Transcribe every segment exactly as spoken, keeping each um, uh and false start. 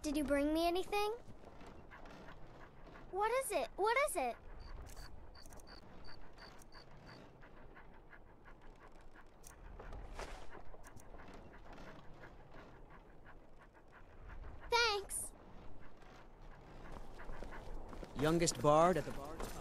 Did you bring me anything? What is it? What is it? Thanks. Youngest bard at the Bard's College.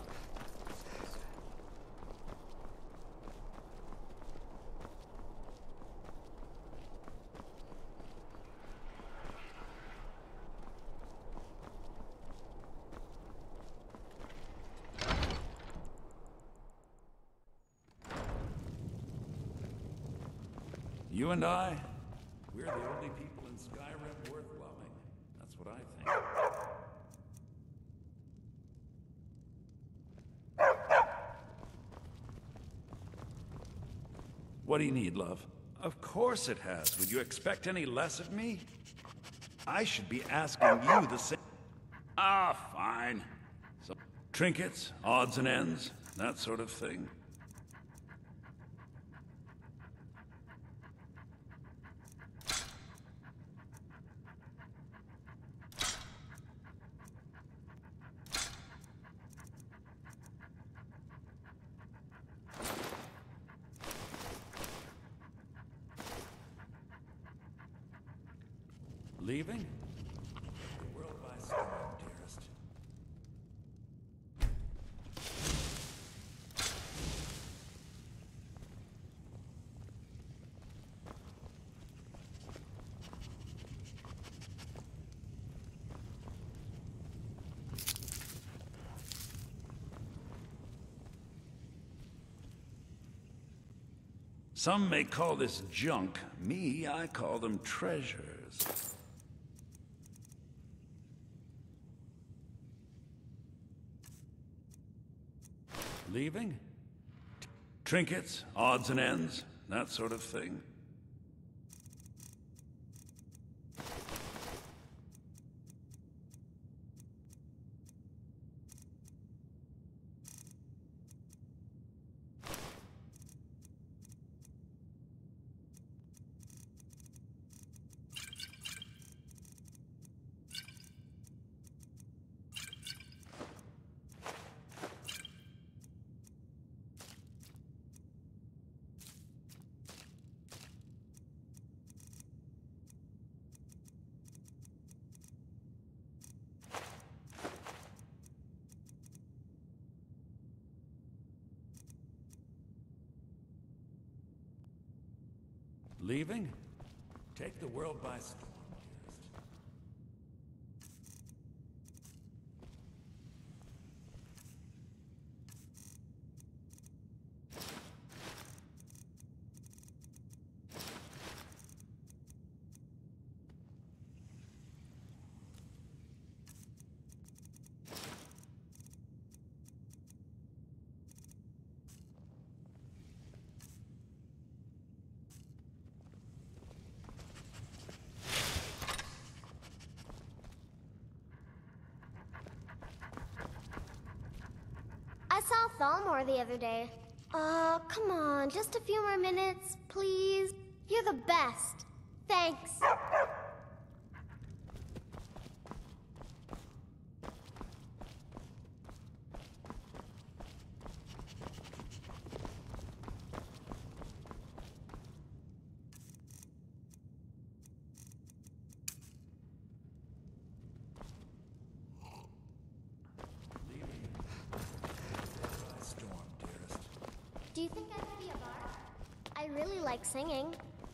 You and I, we're the only people in Skyrim worth loving. That's what I think. What do you need, love? Of course it has. Would you expect any less of me? I should be asking you the same. Ah, fine. So, trinkets, odds and ends, that sort of thing. Leaving? The world by storm, dearest. Some may call this junk. Me, I call them treasures. Leaving? Trinkets, odds and ends, that sort of thing. Leaving? Take the world by storm, dearest. I saw Thalmor the other day. Oh, come on, just a few more minutes, please. You're the best. Thanks. Do you think I could be a bard? I really like singing.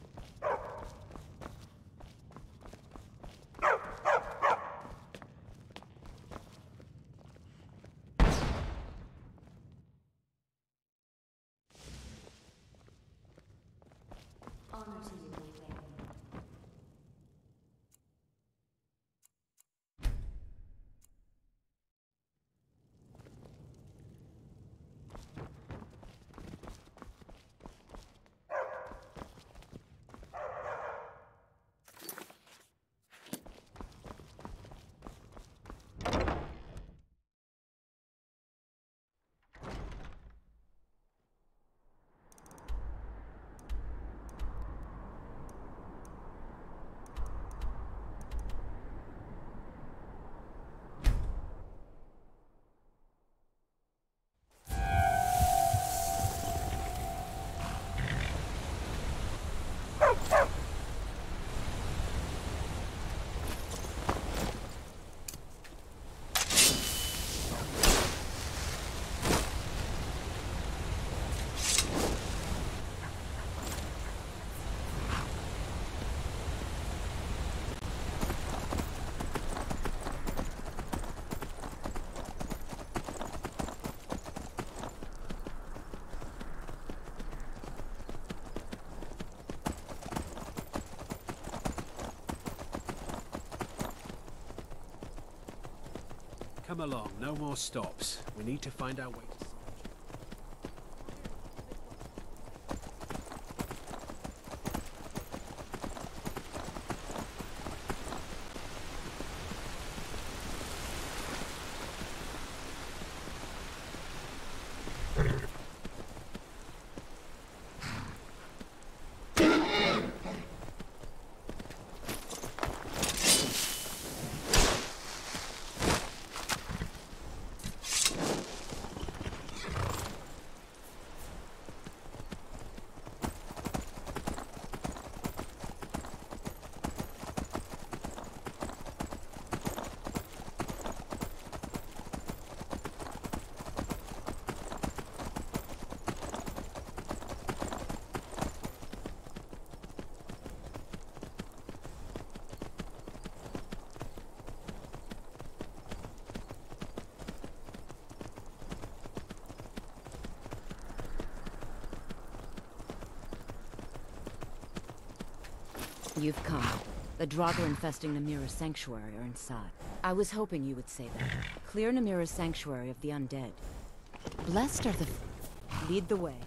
Honor to you, Wayne. Come along, no more stops. We need to find our way to... You've come. The Draugr infesting Namira's sanctuary are inside. I was hoping you would say that. Clear Namira's sanctuary of the undead. Blessed are the... Lead the way.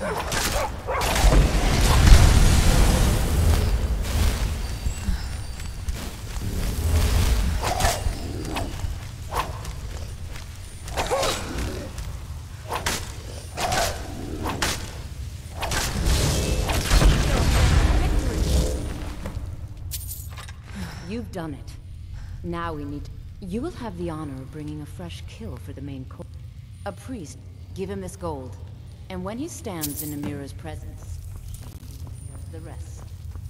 You've done it. Now we need... You will have the honor of bringing a fresh kill for the main court. A priest, give him this gold. And when he stands in Amira's presence, here's the rest.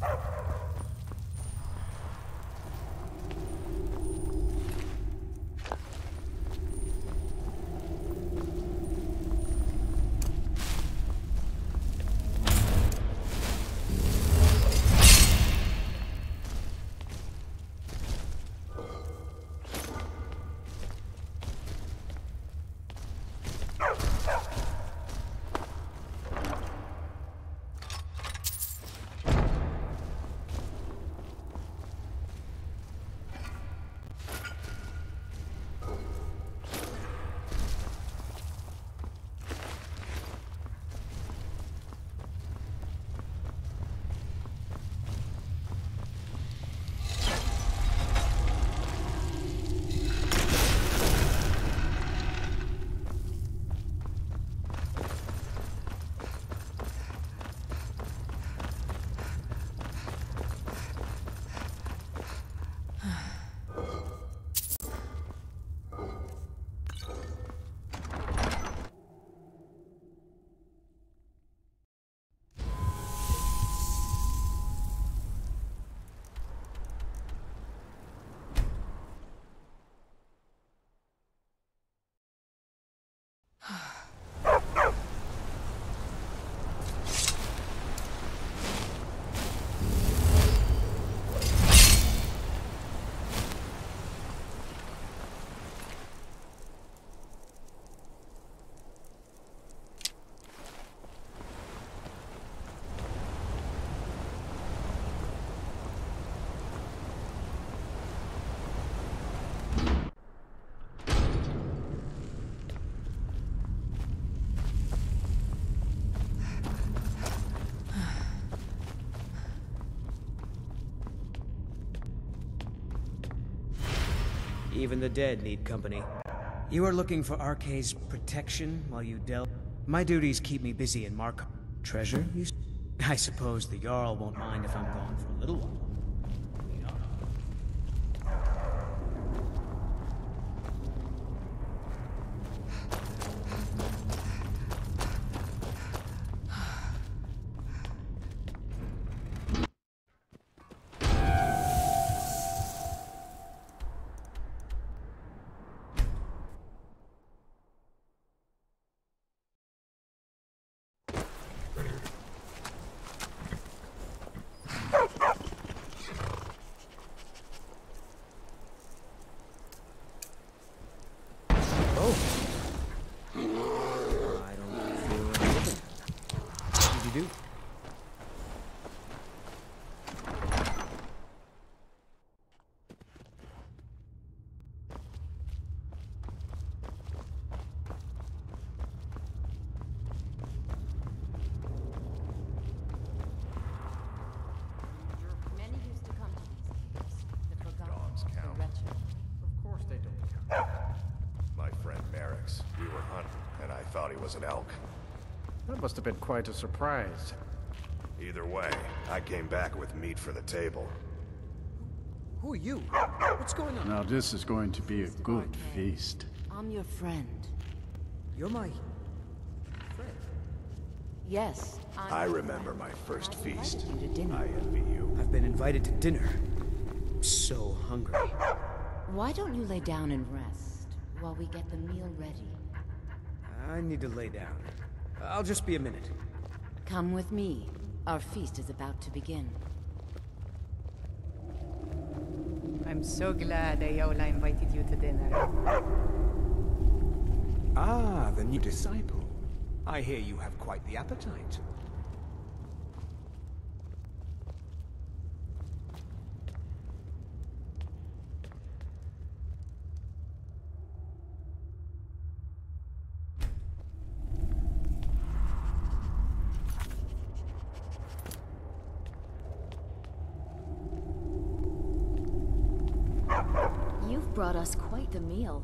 Even the dead need company. You are looking for Arcade's protection while you delve... My duties keep me busy in Mark... Treasure, you s- I suppose the Jarl won't mind if I'm gone for a little while. An elk. That must have been quite a surprise. Either way, I came back with meat for the table. Who are you? What's going on? Now this is going to be a good feast. I'm your friend. You're my... friend? Yes, I'm I your remember friend. my first I invited feast. you to dinner. I envy you. I've been invited to dinner. I'm so hungry. Why don't you lay down and rest while we get the meal ready? I need to lay down. I'll just be a minute. Come with me. Our feast is about to begin. I'm so glad Ayola invited you to dinner. Ah, the new disciple. I hear you have quite the appetite. brought us quite the meal.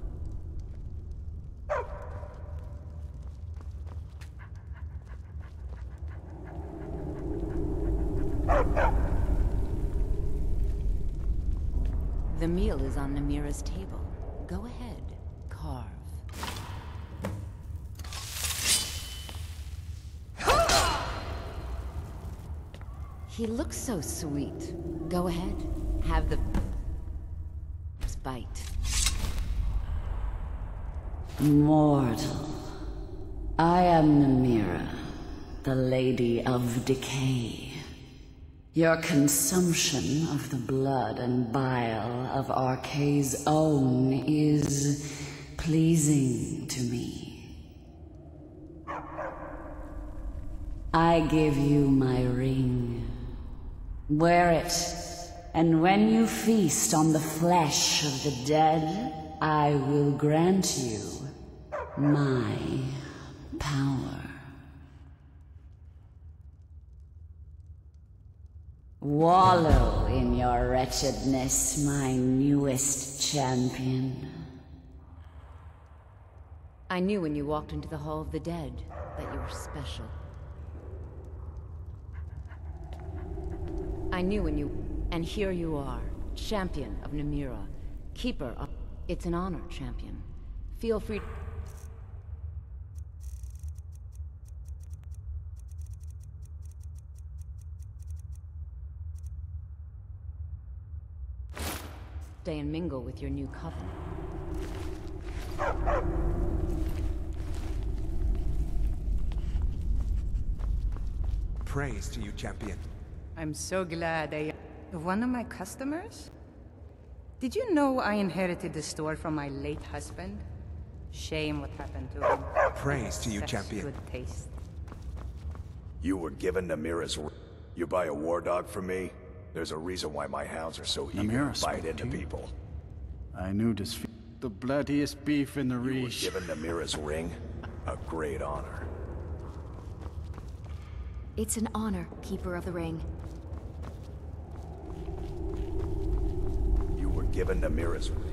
The meal is on Namira's table. Go ahead, carve. He looks so sweet. Go ahead, have the bite. Mortal, I am Namira, the Lady of Decay. Your consumption of the blood and bile of Arkay's own is pleasing to me. I give you my ring. Wear it, and when you feast on the flesh of the dead, I will grant you my power. Wallow in your wretchedness, my newest champion. I knew when you walked into the Hall of the Dead that you were special. I knew when you... And here you are, champion of Namira, keeper of... It's an honor, champion. Feel free... Stay and mingle with your new coven. Praise to you, champion. I'm so glad I... One of my customers? Did you know I inherited the store from my late husband? Shame what happened to him. Praise to you, Such champion. good taste. You were given Namira's ring. You buy a war dog from me? There's a reason why my hounds are so eager Namira to bite spoke into to you. people. I knew this. Fe the bloodiest beef in the You were Reach. given Namira's ring? A great honor. It's an honor, Keeper of the Ring. You were given Namira's ring.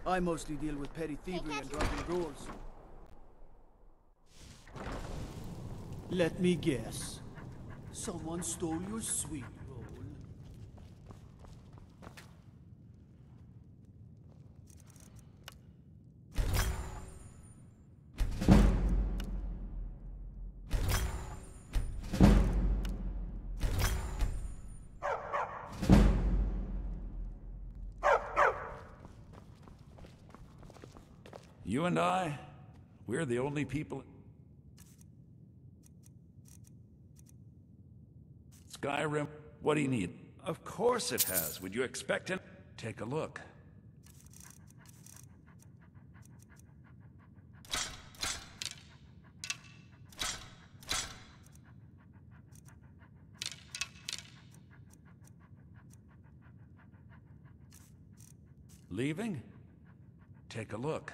I mostly deal with petty thievery and drunken ghouls. Let me guess. Someone stole your sweet roll. You and I, we're the only people... Skyrim, what do you need? Of course it has. Would you expect it? Take a look. Leaving? Take a look.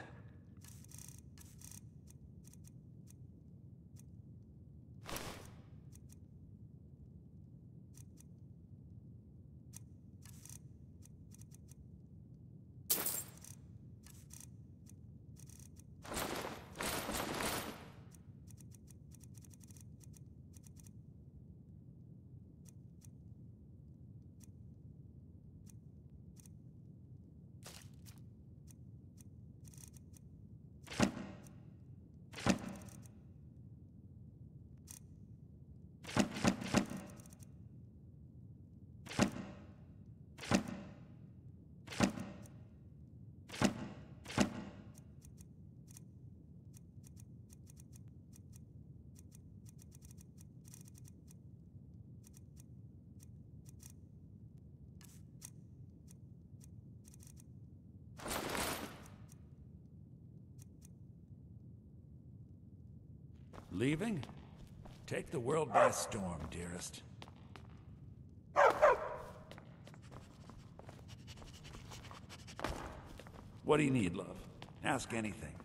Leaving? Take the world by storm, dearest. What do you need, love? Ask anything.